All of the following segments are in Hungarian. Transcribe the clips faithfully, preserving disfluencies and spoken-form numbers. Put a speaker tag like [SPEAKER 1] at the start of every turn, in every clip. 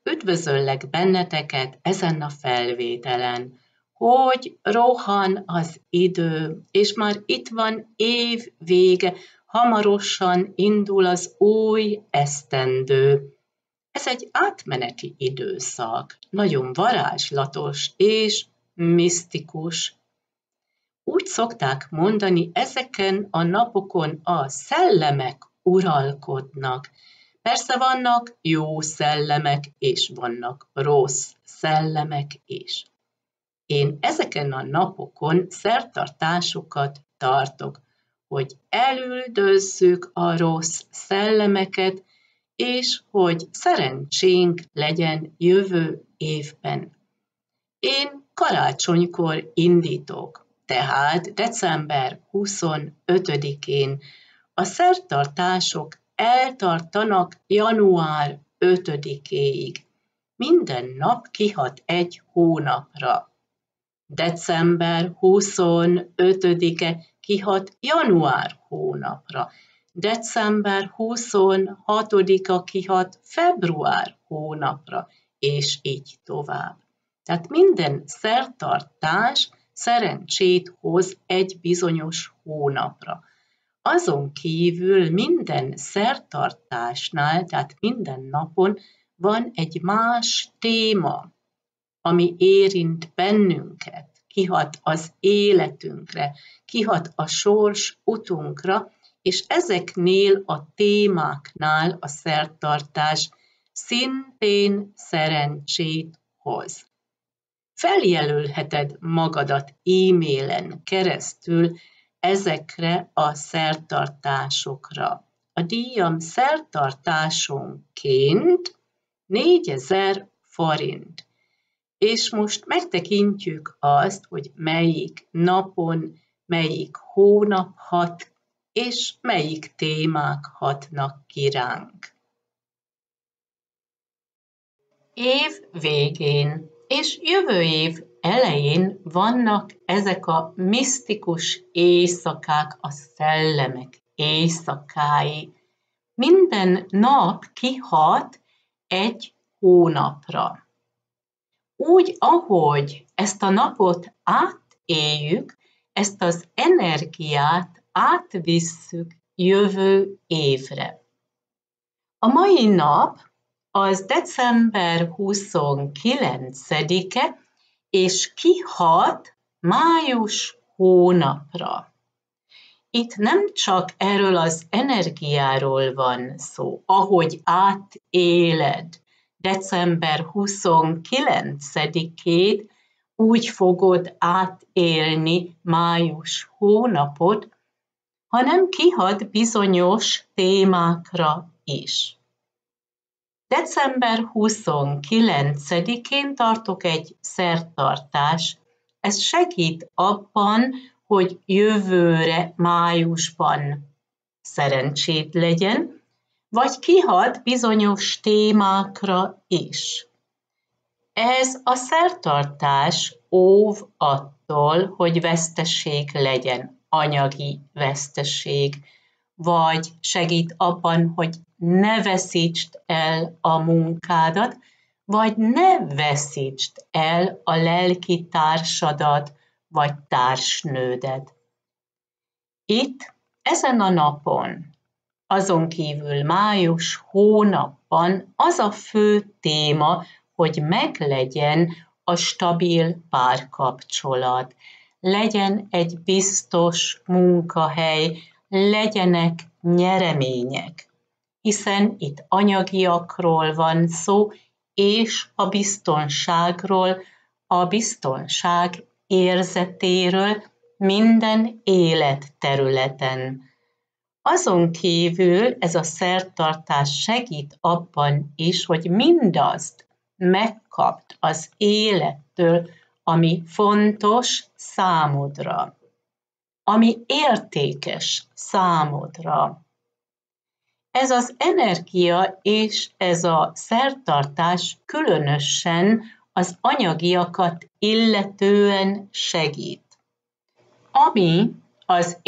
[SPEAKER 1] Üdvözöllek benneteket ezen a felvételen, hogy rohan az idő, és már itt van év vége, hamarosan indul az új esztendő. Ez egy átmeneti időszak, nagyon varázslatos és misztikus. Úgy szokták mondani, ezeken a napokon a szellemek uralkodnak. Persze vannak jó szellemek, és vannak rossz szellemek is. Én ezeken a napokon szertartásokat tartok, hogy elüldözzük a rossz szellemeket, és hogy szerencsénk legyen jövő évben. Én karácsonykor indítok, tehát december huszonötödikén a szertartások eltartanak január ötödikéig. Minden nap kihat egy hónapra. December huszonötödike kihat január hónapra. December huszonhatodika kihat február hónapra, és így tovább. Tehát minden szertartás szerencsét hoz egy bizonyos hónapra. Azon kívül minden szertartásnál, tehát minden napon van egy más téma, ami érint bennünket, kihat az életünkre, kihat a sors utunkra, és ezeknél a témáknál a szertartás szintén szerencsét hoz. Feljelölheted magadat e-mailen keresztül ezekre a szertartásokra. A díjam szertartásonként négyezer forint. És most megtekintjük azt, hogy melyik napon, melyik hónap hat, és melyik témák hatnak ki ránk. Év végén és jövő év elején vannak ezek a misztikus éjszakák, a szellemek éjszakái. Minden nap kihat egy hónapra. Úgy, ahogy ezt a napot átéljük, ezt az energiát átvisszük jövő évre. A mai nap az december huszonkilencedike, és kihat május hónapra. Itt nem csak erről az energiáról van szó, ahogy átéled december huszonkilencedikét, úgy fogod átélni május hónapot, hanem kihat bizonyos témákra is. december huszonkilencedikén tartok egy szertartást. Ez segít abban, hogy jövőre májusban szerencsét legyen, vagy kihat bizonyos témákra is. Ez a szertartás óv attól, hogy veszteség legyen, anyagi veszteség, vagy segít abban, hogy ne veszítsd el a munkádat, vagy ne veszítsd el a lelki társadat, vagy társnődet. Itt, ezen a napon, azon kívül május hónapban az a fő téma, hogy meglegyen a stabil párkapcsolat, legyen egy biztos munkahely, legyenek nyeremények, hiszen itt anyagiakról van szó, és a biztonságról, a biztonság érzetéről minden életterületen. Azon kívül ez a szertartás segít abban is, hogy mindazt megkapd az élettől, ami fontos számodra, ami értékes számodra. Ez az energia és ez a szertartás különösen az anyagiakat illetően segít. Ami az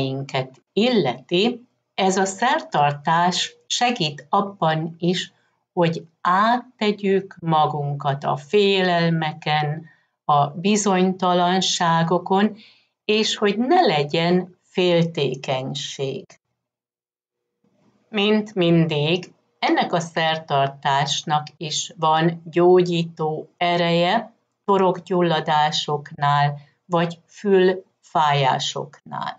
[SPEAKER 1] érzelmeinket illeti, ez a szertartás segít abban is, hogy áttegyük magunkat a félelmeken, a bizonytalanságokon, és hogy ne legyen féltékenység. Mint mindig, ennek a szertartásnak is van gyógyító ereje torokgyulladásoknál vagy fülfájásoknál.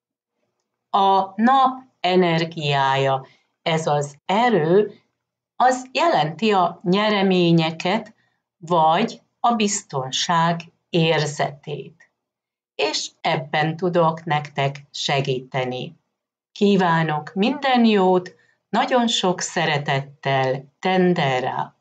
[SPEAKER 1] A nap energiája, ez az erő, az jelenti a nyereményeket, vagy a biztonság érzetét. És ebben tudok nektek segíteni. Kívánok minden jót, nagyon sok szeretettel, Tendera!